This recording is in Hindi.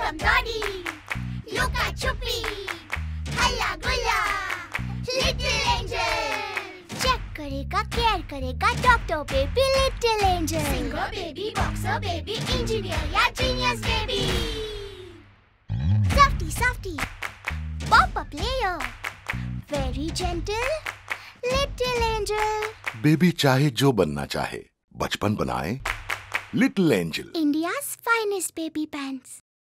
Welcome Dotty, Luka Chuppy, Halla Gulla, Little Angel. Check करेगा, care करेगा, doctor baby, little angel. Singer baby, boxer baby, engineer या genius baby. Softy, softy, pop-up player, very gentle, little angel. Baby चाहे जो बनना चाहे, बचपन बनाए little angel. India's finest baby pants.